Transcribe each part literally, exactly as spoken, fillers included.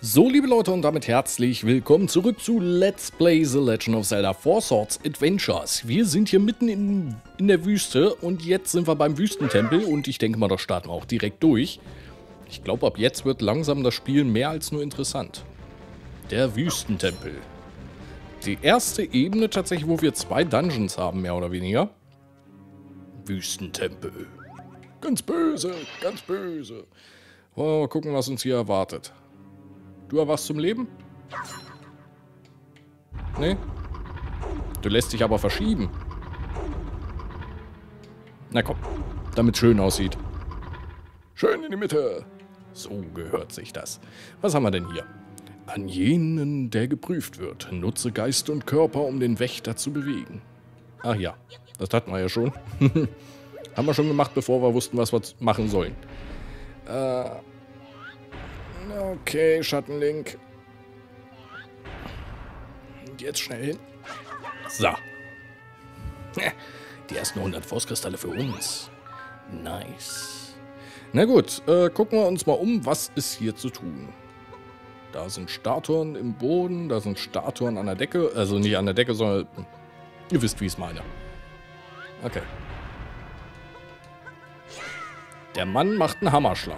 So, liebe Leute, und damit herzlich willkommen zurück zu Let's Play The Legend of Zelda Four Swords Adventures. Wir sind hier mitten in, in der Wüste und jetzt sind wir beim Wüstentempel und ich denke mal, da starten wir auch direkt durch. Ich glaube, ab jetzt wird langsam das Spiel mehr als nur interessant. Der Wüstentempel. Die erste Ebene tatsächlich, wo wir zwei Dungeons haben, mehr oder weniger. Wüstentempel. Ganz böse, ganz böse. Wollen wir mal gucken, was uns hier erwartet. Du erwachst zum Leben? Nee? Du lässt dich aber verschieben. Na komm, damit es schön aussieht. Schön in die Mitte. So gehört sich das. Was haben wir denn hier? An jenen, der geprüft wird, nutze Geist und Körper, um den Wächter zu bewegen. Ach ja, das hatten wir ja schon. Haben wir schon gemacht, bevor wir wussten, was wir machen sollen. Äh... Okay, Schattenlink. Und jetzt schnell hin. So. Die ersten hundert Force-Kristalle für uns. Nice. Na gut, äh, gucken wir uns mal um, was ist hier zu tun. Da sind Statuen im Boden, da sind Statuen an der Decke. Also nicht an der Decke, sondern... Ihr wisst, wie ich es meine. Okay. Der Mann macht einen Hammerschlag.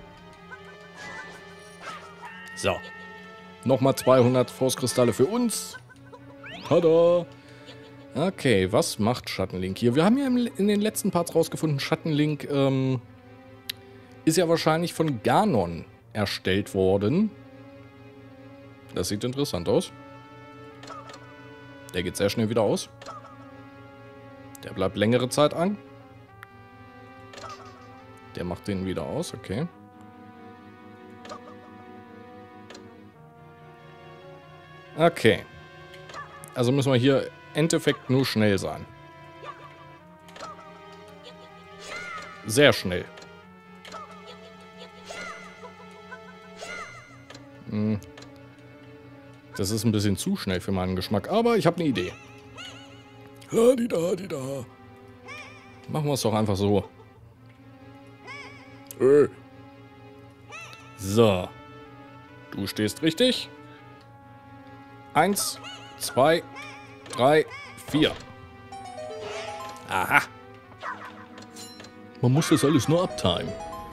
So. Nochmal zweihundert Force-Kristalle für uns. Tada. Okay, was macht Schattenlink hier? Wir haben ja in den letzten Parts rausgefunden, Schattenlink ähm, ist ja wahrscheinlich von Ganon erstellt worden. Das sieht interessant aus. Der geht sehr schnell wieder aus. Der bleibt längere Zeit an. Der macht den wieder aus, okay. Okay. Also müssen wir hier im Endeffekt nur schnell sein. Sehr schnell. Hm. Das ist ein bisschen zu schnell für meinen Geschmack, aber ich habe eine Idee. Hadida, hadida. Machen wir es doch einfach so. Äh. So. Du stehst richtig. Eins, zwei, drei, vier. Aha. Man muss das alles nur abtimen.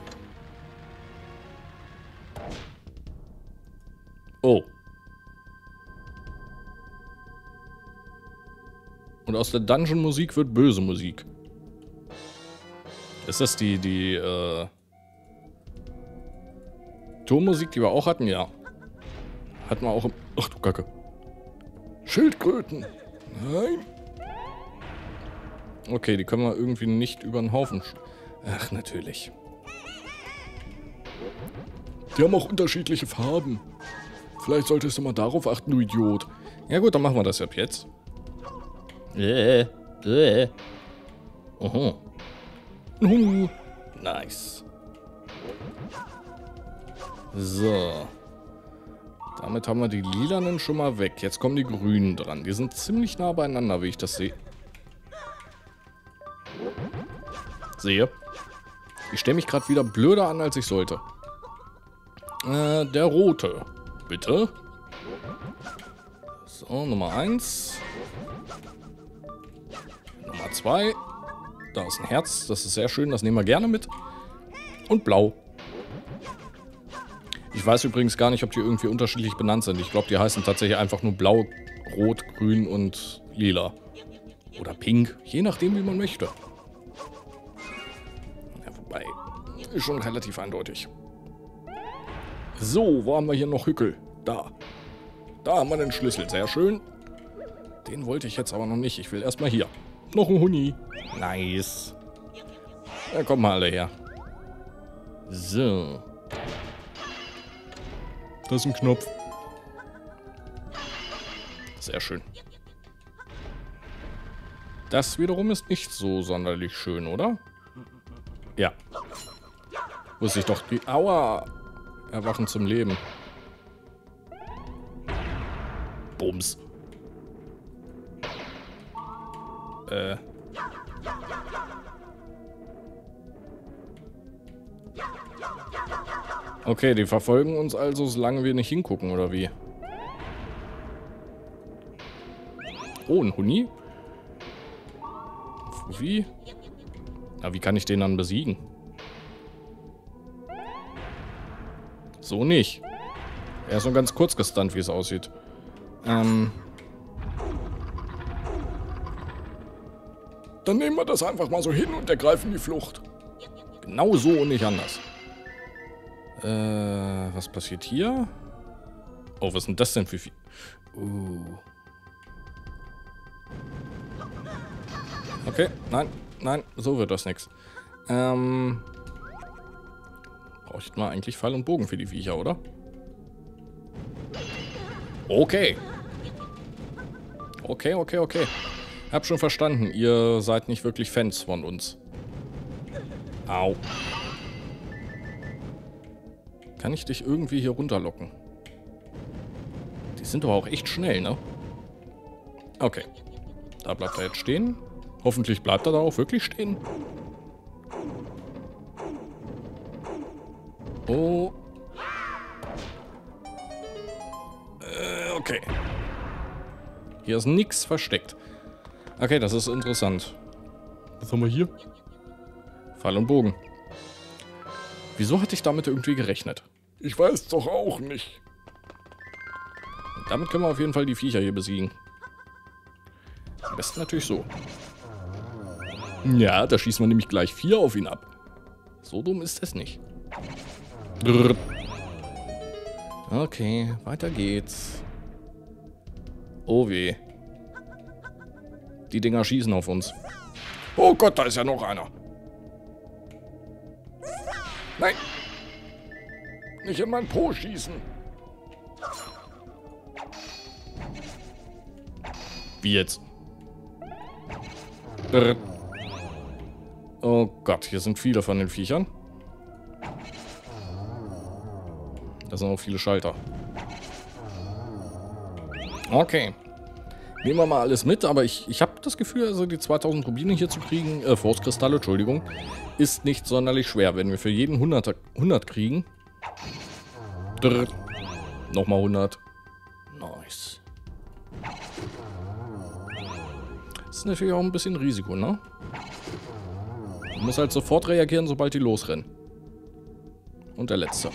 Oh. Und aus der Dungeon-Musik wird böse Musik. Ist das die, die, äh... Tonmusik, die wir auch hatten? Ja. Hatten wir auch im... Ach du Kacke. Schildkröten. Nein. Okay, die können wir irgendwie nicht über den Haufen... Ach, natürlich. Die haben auch unterschiedliche Farben. Vielleicht solltest du mal darauf achten, du Idiot. Ja gut, dann machen wir das ab jetzt. Äh, äh. Oho. Uh, nice. So. Damit haben wir die lilanen schon mal weg. Jetzt kommen die grünen dran. Die sind ziemlich nah beieinander, wie ich das sehe. Sehe. Ich stelle mich gerade wieder blöder an, als ich sollte. Äh, der rote. Bitte. So, Nummer eins. Nummer zwei. Da ist ein Herz. Das ist sehr schön. Das nehmen wir gerne mit. Und blau. Ich weiß übrigens gar nicht, ob die irgendwie unterschiedlich benannt sind. Ich glaube, die heißen tatsächlich einfach nur blau, rot, grün und lila. Oder pink. Je nachdem, wie man möchte. Ja, wobei, ist schon relativ eindeutig. So, wo haben wir hier noch Hückel? Da. Da haben wir den Schlüssel. Sehr schön. Den wollte ich jetzt aber noch nicht. Ich will erstmal hier. Noch ein Huni. Nice. Ja, kommen mal alle her. So. Das ist ein Knopf. Sehr schön. Das wiederum ist nicht so sonderlich schön, oder? Ja. Wusste ich doch. Die Aua. Erwachen zum Leben. Bums. Äh. Okay, die verfolgen uns also, solange wir nicht hingucken, oder wie? Oh, ein Huni? Wie? Na, wie kann ich den dann besiegen? So nicht. Er ist nur ganz kurz gestunt, wie es aussieht. Ähm... Dann nehmen wir das einfach mal so hin und ergreifen die Flucht. Genau so und nicht anders. Äh, was passiert hier? Oh, was ist denn das denn für... Uh. Okay, nein, nein, so wird das nix. Ähm... Braucht man eigentlich Pfeil und Bogen für die Viecher, oder? Okay. Okay, okay, okay. Hab schon verstanden, ihr seid nicht wirklich Fans von uns. Au. Kann ich dich irgendwie hier runterlocken? Die sind doch auch echt schnell, ne? Okay. Da bleibt er jetzt stehen. Hoffentlich bleibt er da auch wirklich stehen. Oh. Äh, okay. Hier ist nichts versteckt. Okay, das ist interessant. Was haben wir hier? Pfeil und Bogen. Wieso hatte ich damit irgendwie gerechnet? Ich weiß doch auch nicht. Damit können wir auf jeden Fall die Viecher hier besiegen. Am besten natürlich so. Ja, da schießen wir nämlich gleich vier auf ihn ab. So dumm ist es nicht. Okay, weiter geht's. Oh weh. Die Dinger schießen auf uns. Oh Gott, da ist ja noch einer. Nein. Nicht in mein Po schießen. Wie jetzt? Oh Gott, hier sind viele von den Viechern. Da sind auch viele Schalter. Okay. Nehmen wir mal alles mit, aber ich, ich habe das Gefühl, also die zweitausend Rubine hier zu kriegen, äh, Force-Kristalle, Entschuldigung, ist nicht sonderlich schwer. Wenn wir für jeden hundert, hundert kriegen. Drrr, nochmal hundert. Nice. Das ist natürlich auch ein bisschen Risiko, ne? Man muss halt sofort reagieren, sobald die losrennen. Und der letzte.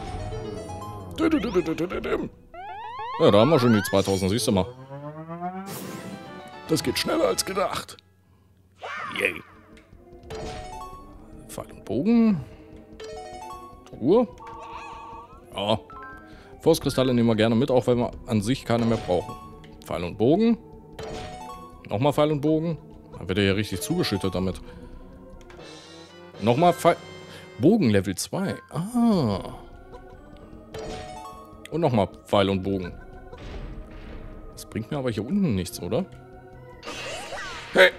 Ja, da haben wir schon die zweitausend, siehst du mal. Das geht schneller als gedacht. Yay. Pfeil und Bogen. Truhe. Ja. Force-Kristalle nehmen wir gerne mit, auch wenn wir an sich keine mehr brauchen. Pfeil und Bogen. Nochmal Pfeil und Bogen. Dann wird er ja richtig zugeschüttet damit. Nochmal Pfeil... Bogen Level zwei. Ah. Und nochmal Pfeil und Bogen. Das bringt mir aber hier unten nichts, oder? Hey.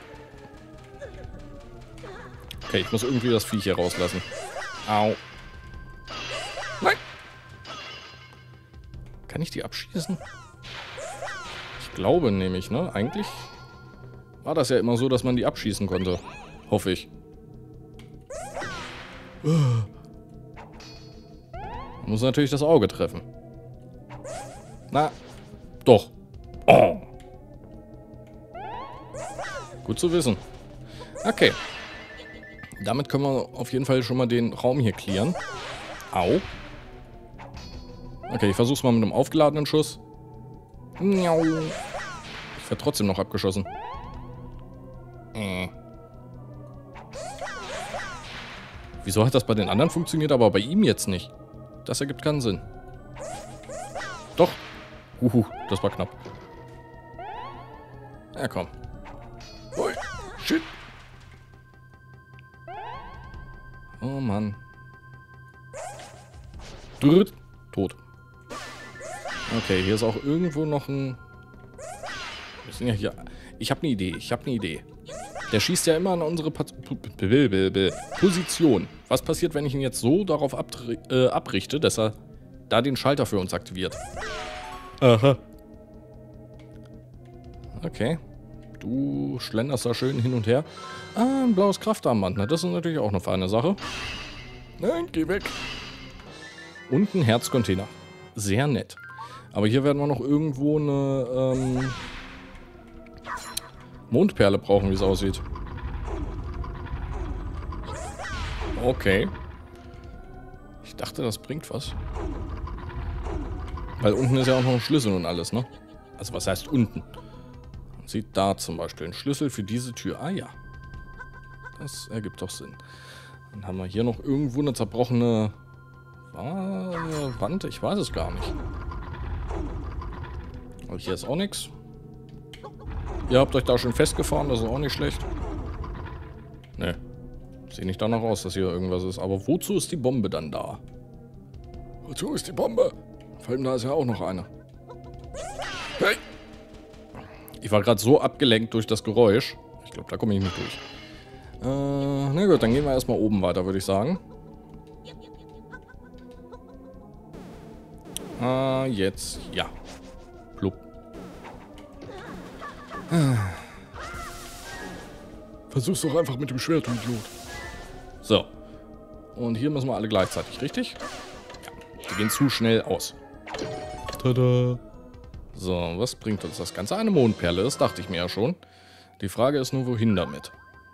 Okay, ich muss irgendwie das Viech hier rauslassen. Au. Nein. Kann ich die abschießen? Ich glaube nämlich, ne? Eigentlich war das ja immer so, dass man die abschießen konnte. Hoffe ich. Muss natürlich das Auge treffen. Na, doch. Oh. Gut zu wissen. Okay. Damit können wir auf jeden Fall schon mal den Raum hier clearen. Au. Okay, ich versuch's mal mit einem aufgeladenen Schuss. Ich werde trotzdem noch abgeschossen. Äh. Wieso hat das bei den anderen funktioniert, aber bei ihm jetzt nicht? Das ergibt keinen Sinn. Doch. Uhu, das war knapp. Ja, komm. Ui, shit. Oh Mann. Drrrt. Tot. Okay, hier ist auch irgendwo noch ein... Wir sind ja hier... Ich habe eine Idee, ich habe eine Idee. Der schießt ja immer an unsere Pat Position. Was passiert, wenn ich ihn jetzt so darauf äh, abrichte, dass er da den Schalter für uns aktiviert? Aha. Okay. Du schlenderst da schön hin und her. Ah, ein blaues Kraftarmband. Na, das ist natürlich auch eine feine Sache. Nein, geh weg. Und ein Herzcontainer. Sehr nett. Aber hier werden wir noch irgendwo eine ähm, Mondperle brauchen, wie es aussieht. Okay. Ich dachte, das bringt was. Weil unten ist ja auch noch ein Schlüssel und alles, ne? Also was heißt unten? Man sieht da zum Beispiel einen Schlüssel für diese Tür. Ah ja. Das ergibt doch Sinn. Dann haben wir hier noch irgendwo eine zerbrochene Wand. Ich weiß es gar nicht. Aber hier ist auch nichts. Ihr habt euch da schon festgefahren, das ist auch nicht schlecht. Ne. Sieht nicht danach aus, dass hier irgendwas ist. Aber wozu ist die Bombe dann da? Wozu ist die Bombe? Vor allem da ist ja auch noch eine. Hey! Ich war gerade so abgelenkt durch das Geräusch. Ich glaube, da komme ich nicht durch. Äh, na gut, dann gehen wir erstmal oben weiter, würde ich sagen. Äh, jetzt, ja. Plupp. Versuch's doch einfach mit dem Schwert, du Idiot. So. Und hier müssen wir alle gleichzeitig, richtig? Ja. Die gehen zu schnell aus. Tada. So, was bringt uns das Ganze? Eine Mondperle, das dachte ich mir ja schon. Die Frage ist nur, wohin damit?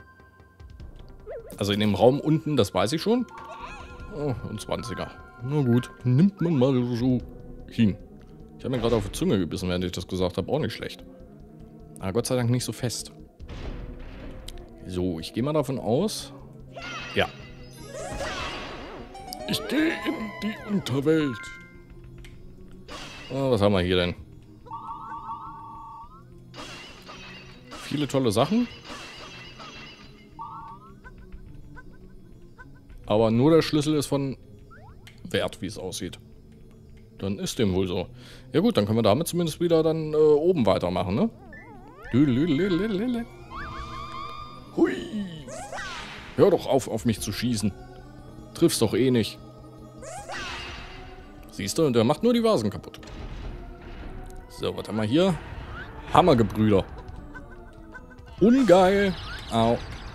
Also in dem Raum unten, das weiß ich schon. Oh, ein zwanziger. Na gut, nimmt man mal so hin. Ich habe mir gerade auf die Zunge gebissen, während ich das gesagt habe. Auch nicht schlecht. Aber Gott sei Dank nicht so fest. So, ich gehe mal davon aus. Ja. Ich gehe in die Unterwelt. Oh, was haben wir hier denn? Viele tolle Sachen. Aber nur der Schlüssel ist von Wert, wie es aussieht. Dann ist dem wohl so. Ja gut, dann können wir damit zumindest wieder dann äh, oben weitermachen, ne? Hui! Hör doch auf, auf mich zu schießen. Triffst doch eh nicht. Siehst du, und der macht nur die Vasen kaputt. So, was haben wir hier? Hammergebrüder. Ungeil. Au.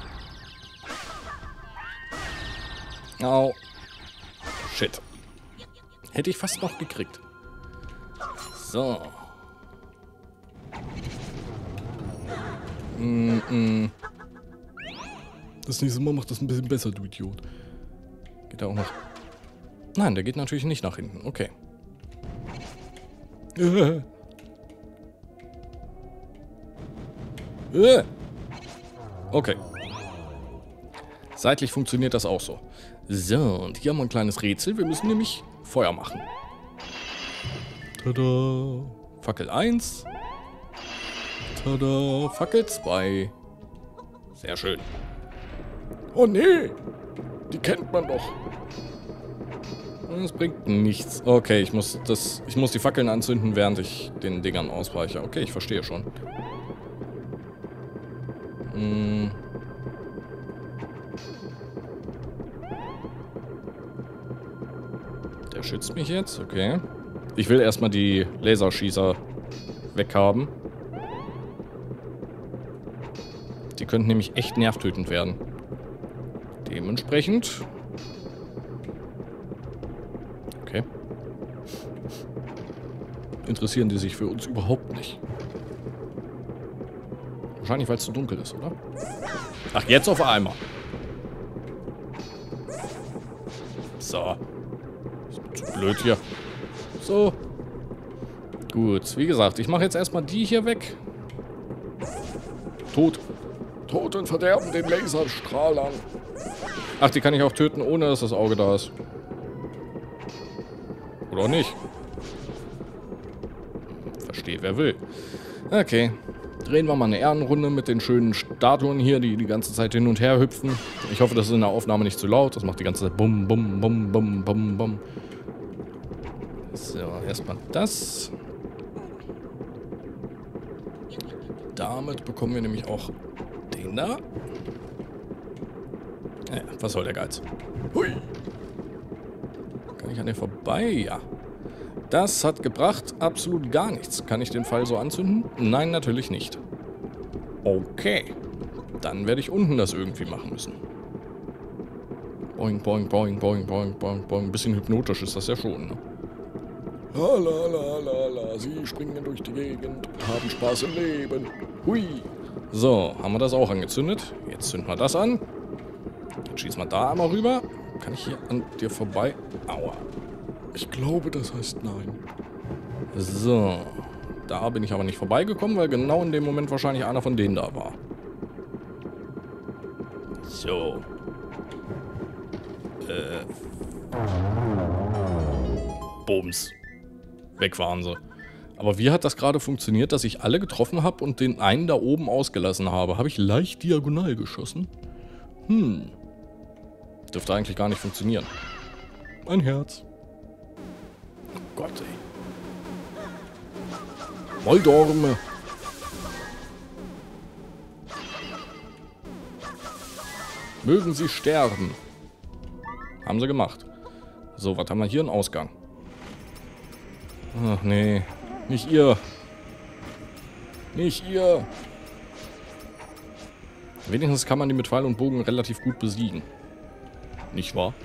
Au. Shit. Hätte ich fast noch gekriegt. So. Mm -mm. Das nächste Mal macht das ein bisschen besser, du Idiot. Geht er auch noch? Nein, der geht natürlich nicht nach hinten. Okay. Äh. Äh. Okay. Seitlich funktioniert das auch so. So, und hier haben wir ein kleines Rätsel. Wir müssen nämlich Feuer machen. Tada. Fackel eins. Tada. Fackel zwei. Sehr schön. Oh nee! Die kennt man doch. Das bringt nichts. Okay, ich muss das. Ich muss die Fackeln anzünden, während ich den Dingern ausweiche. Okay, ich verstehe schon. Hm. Der schützt mich jetzt, okay. Ich will erstmal die Laserschießer weghaben. Die könnten nämlich echt nervtötend werden. Dementsprechend. Okay. Interessieren die sich für uns überhaupt nicht. Wahrscheinlich, weil es zu dunkel ist, oder? Ach, jetzt auf einmal. So. Ist zu blöd hier. So. Gut, wie gesagt, ich mache jetzt erstmal die hier weg. Tot. Tod und Verderben den Laserstrahlern. Ach, die kann ich auch töten, ohne dass das Auge da ist. Oder auch nicht. Verstehe, wer will. Okay. Drehen wir mal eine Ehrenrunde mit den schönen Statuen hier, die die ganze Zeit hin und her hüpfen. Ich hoffe, das ist in der Aufnahme nicht zu laut. Das macht die ganze Zeit bum, bum, bum, bum, bum, bum. So, erstmal das. Damit bekommen wir nämlich auch den da. Naja, was soll der Geiz? Hui! Kann ich an den vorbei? Ja. Das hat gebracht absolut gar nichts. Kann ich den Pfeil so anzünden? Nein, natürlich nicht. Okay. Dann werde ich unten das irgendwie machen müssen. Boing, boing, boing, boing, boing, boing, boing. Ein bisschen hypnotisch ist das ja schon, ne? La la la la la, sie springen durch die Gegend und haben Spaß im Leben. Hui. So, haben wir das auch angezündet. Jetzt zünden wir das an. Dann schießen wir da einmal rüber. Kann ich hier an dir vorbei? Aua. Ich glaube, das heißt nein. So. Da bin ich aber nicht vorbeigekommen, weil genau in dem Moment wahrscheinlich einer von denen da war. So. Äh. Bums. Weg waren sie. Aber wie hat das gerade funktioniert, dass ich alle getroffen habe und den einen da oben ausgelassen habe? Habe ich leicht diagonal geschossen? Hm. Dürfte eigentlich gar nicht funktionieren. Ein Herz. Oh Gott, ey. Moldorme. Mögen sie sterben. Haben sie gemacht. So, was haben wir hier? Einen Ausgang. Ach nee. Nicht ihr. Nicht ihr. Wenigstens kann man die mit Pfeil und Bogen relativ gut besiegen. Nicht wahr?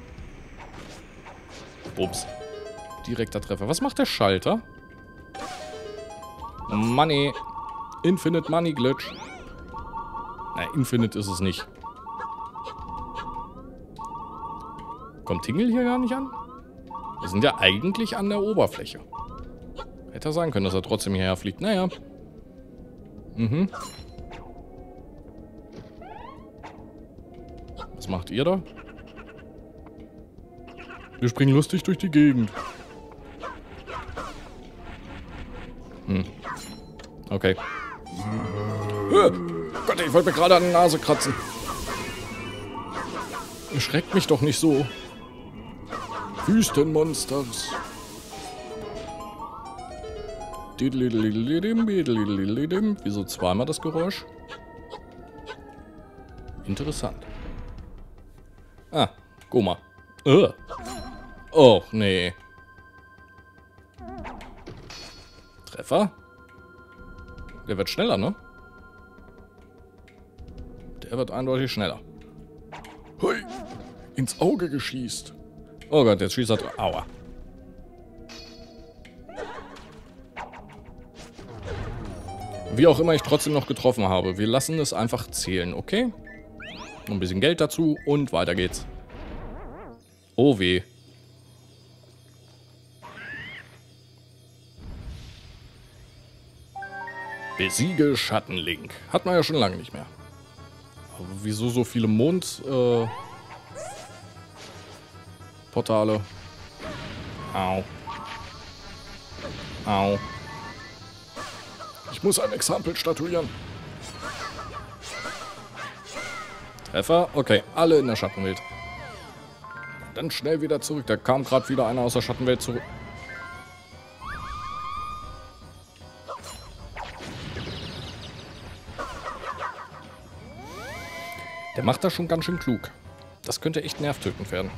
Bums. Direkter Treffer. Was macht der Schalter? Money. Infinite Money Glitch. Nein, Infinite ist es nicht. Kommt Tingle hier gar nicht an? Wir sind ja eigentlich an der Oberfläche. Hätte er sein können, dass er trotzdem hierher fliegt. Naja. Mhm. Was macht ihr da? Wir springen lustig durch die Gegend. Hm. Okay. Äh, Gott, ich wollte mir gerade an die Nase kratzen. Erschreckt mich doch nicht so. Wüstenmonsters. Wieso zweimal das Geräusch? Interessant. Ah, Goma. Uh. Oh, nee. Treffer? Der wird schneller, ne? Der wird eindeutig schneller. Hui. Ins Auge geschießt. Oh Gott, jetzt schießt er drauf. Aua. Wie auch immer ich trotzdem noch getroffen habe. Wir lassen es einfach zählen, okay? Ein bisschen Geld dazu und weiter geht's. Oh weh. Besiege Schattenlink. Hat man ja schon lange nicht mehr. Aber wieso so viele Mond... Äh, Portale. Au. Au. Ich muss ein Exempel statuieren. Treffer. Okay, alle in der Schattenwelt. Dann schnell wieder zurück. Da kam gerade wieder einer aus der Schattenwelt zurück. Der macht das schon ganz schön klug. Das könnte echt nervtötend werden.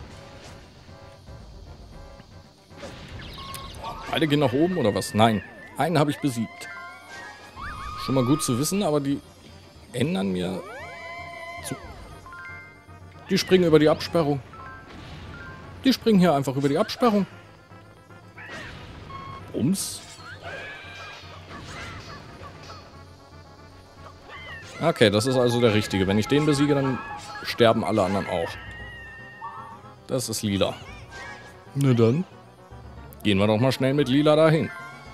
Beide gehen nach oben oder was? Nein. Einen habe ich besiegt. Schon mal gut zu wissen, aber die ändern mir... Zu die springen über die Absperrung. Die springen hier einfach über die Absperrung. Ums. Okay, das ist also der Richtige. Wenn ich den besiege, dann sterben alle anderen auch. Das ist lila. Na dann. Gehen wir doch mal schnell mit lila dahin.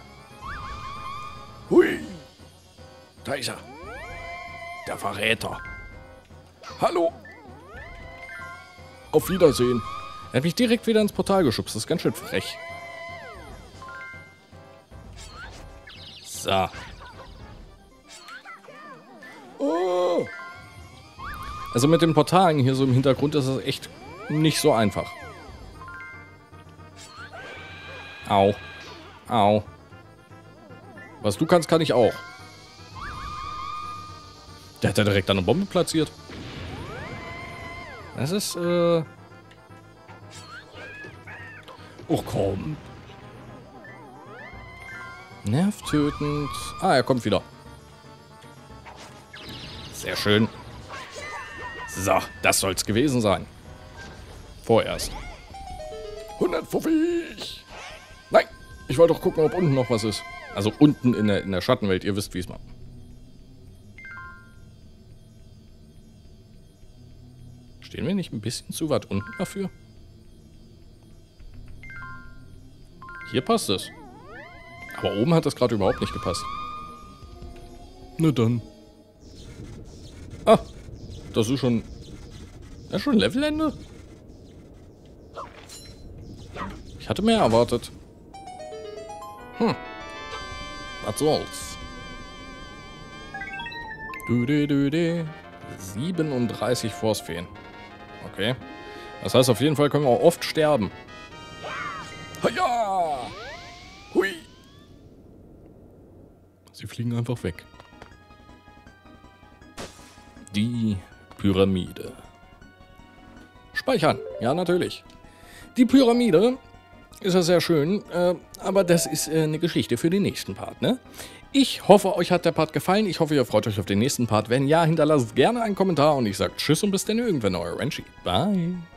Hui. Da ist er. Der Verräter. Hallo. Auf Wiedersehen. Er hat mich direkt wieder ins Portal geschubst. Das ist ganz schön frech. So. Oh. Also mit den Portalen hier so im Hintergrund ist es echt nicht so einfach. Au. Au. Was du kannst, kann ich auch. Der hat ja direkt eine Bombe platziert. Das ist, äh... Oh, komm. Nervtötend. Ah, er kommt wieder. Sehr schön. So, das soll's gewesen sein. Vorerst. hundertfünfzig. Nein, ich wollte doch gucken, ob unten noch was ist. Also unten in der, in der Schattenwelt, ihr wisst, wie es macht. Stehen wir nicht ein bisschen zu weit unten dafür? Hier passt es. Aber oben hat das gerade überhaupt nicht gepasst. Na dann. Ah, das ist schon... Das ist schon Levelende? Ich hatte mehr erwartet. Hm. Was soll's? Du, du, du, du. siebenunddreißig Force-Feen. Okay. Das heißt, auf jeden Fall können wir auch oft sterben. Haja! Hui! Sie fliegen einfach weg. Die Pyramide. Speichern. Ja, natürlich. Die Pyramide ist ja sehr schön, äh, aber das ist äh, eine Geschichte für den nächsten Part, ne? Ich hoffe, euch hat der Part gefallen. Ich hoffe, ihr freut euch auf den nächsten Part. Wenn ja, hinterlasst gerne einen Kommentar und ich sage Tschüss und bis dann irgendwann, euer Renchi. Bye.